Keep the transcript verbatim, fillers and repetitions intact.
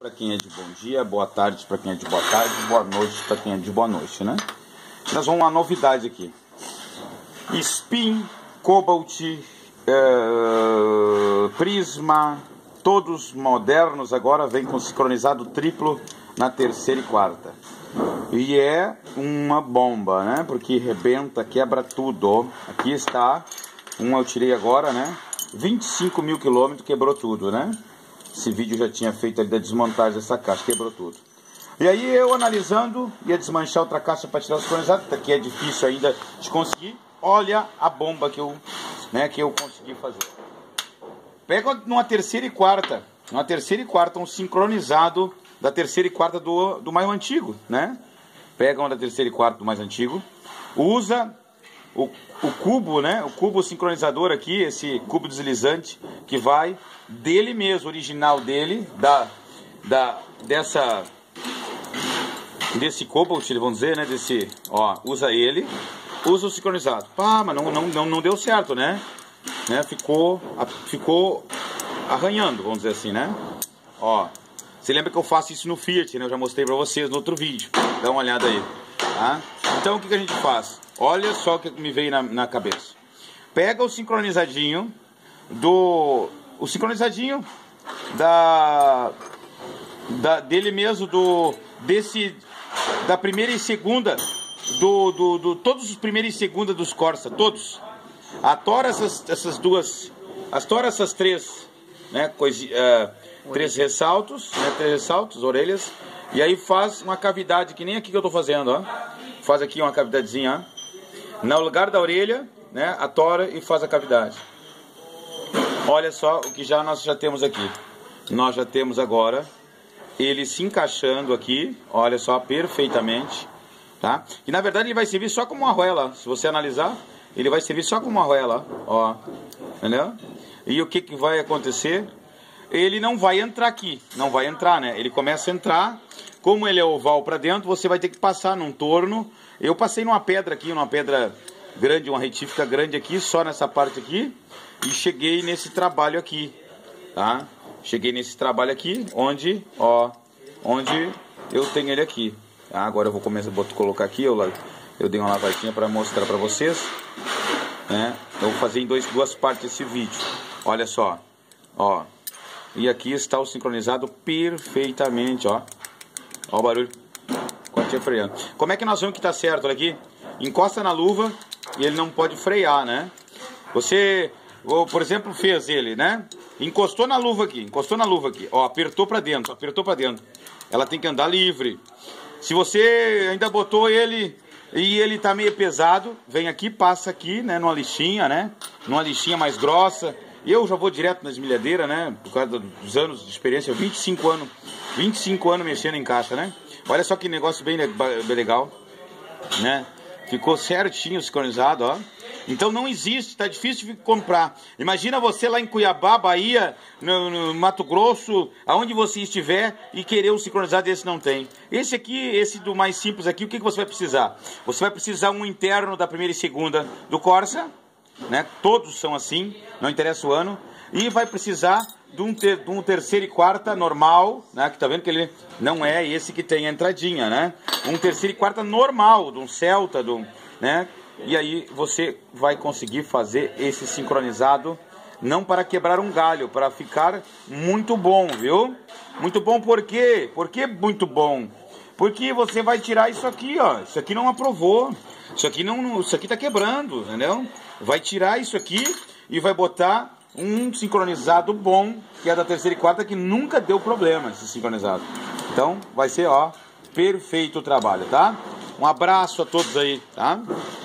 Para quem é de bom dia, boa tarde para quem é de boa tarde, boa noite para quem é de boa noite, né? Nós vamos uma novidade aqui. Spin, Cobalt, é, Prisma, todos modernos agora vêm com sincronizado triplo na terceira e quarta. E é uma bomba, né? Porque rebenta, quebra tudo. Aqui está, um eu tirei agora, né? vinte e cinco mil quilômetros, quebrou tudo, né? Esse vídeo já tinha feito ali da desmontagem dessa caixa, quebrou tudo. E aí eu analisando, ia desmanchar outra caixa para tirar os sincronizados, que é difícil ainda de conseguir. Olha a bomba que eu, né, que eu consegui fazer. Pega numa terceira e quarta, numa terceira e quarta, um sincronizado da terceira e quarta do, do mais antigo, né? Pega uma da terceira e quarta do mais antigo, usa o, o cubo, né? O cubo sincronizador aqui, esse cubo deslizante, que vai dele mesmo, original dele, da, da, dessa, desse Cobalt, vamos dizer, né? Desse, ó, usa ele, usa o sincronizado. Pá, mas não, não, não, não deu certo, né? né? Ficou, ficou arranhando, vamos dizer assim, né? Ó, você lembra que eu faço isso no Fiat, né? Eu já mostrei pra vocês no outro vídeo. Dá uma olhada aí, tá? Então o que, que a gente faz? Olha só o que me veio na, na cabeça. Pega o sincronizadinho do... O sincronizadinho da, da dele mesmo, do desse da primeira e segunda do, do, do todos os primeiros e segunda dos Corsa, todos. Atora essas, essas duas, atora essas três, né, coisa, uh, três ressaltos, né, três ressaltos, orelhas, e aí faz uma cavidade que nem aqui que eu tô fazendo, ó. Faz aqui uma cavidadezinha, ó, no lugar da orelha, né, atora e faz a cavidade. Olha só o que já nós já temos aqui. Nós já temos agora ele se encaixando aqui, olha só, perfeitamente, tá? E na verdade ele vai servir só como uma arruela, se você analisar, ele vai servir só como uma arruela, ó, entendeu? E o que que vai acontecer? Ele não vai entrar aqui, não vai entrar, né? Ele começa a entrar, como ele é oval para dentro, você vai ter que passar num torno. Eu passei numa pedra aqui, numa pedra grande, uma retífica grande aqui, só nessa parte aqui. E cheguei nesse trabalho aqui, tá? Cheguei nesse trabalho aqui, onde, ó, onde eu tenho ele aqui. Tá? Agora eu vou começar, vou colocar aqui, eu, eu dei uma lavadinha para mostrar para vocês, né? Eu vou fazer em dois, duas partes esse vídeo. Olha só, ó. E aqui está o sincronizado perfeitamente, ó. Ó o barulho. Continha freando. Como é que nós vamos que tá certo? Olha aqui. Encosta na luva e ele não pode frear, né? Você... Ou, por exemplo, fez ele, né? Encostou na luva aqui, encostou na luva aqui. Ó, apertou pra dentro, apertou pra dentro. Ela tem que andar livre. Se você ainda botou ele e ele tá meio pesado, vem aqui, passa aqui, né? Numa lixinha, né? Numa lixinha mais grossa. Eu já vou direto nas milhadeiras, né? Por causa dos anos de experiência, vinte e cinco anos. vinte e cinco anos mexendo em caixa, né? Olha só que negócio bem, bem legal, né? Ficou certinho sincronizado, ó. Então não existe, tá difícil de comprar. Imagina você lá em Cuiabá, Bahia, no, no Mato Grosso, aonde você estiver e querer um sincronizado desse não tem. Esse aqui, esse do mais simples aqui, o que, que você vai precisar? Você vai precisar um interno da primeira e segunda do Corsa, né? Todos são assim, não interessa o ano. E vai precisar de um, ter, de um terceiro e quarta normal, né? Que tá vendo que ele não é esse que tem a entradinha, né? Um terceiro e quarta normal, de um Celta, de um, né? E aí você vai conseguir fazer esse sincronizado, não para quebrar um galho, para ficar muito bom, viu? Muito bom por quê? Por que muito bom? Porque você vai tirar isso aqui, ó. Isso aqui não aprovou. Isso aqui não, isso aqui tá quebrando, entendeu? Vai tirar isso aqui e vai botar um sincronizado bom, que é da terceira e quarta, que nunca deu problema esse sincronizado. Então vai ser, ó, perfeito o trabalho, tá? Um abraço a todos aí, tá?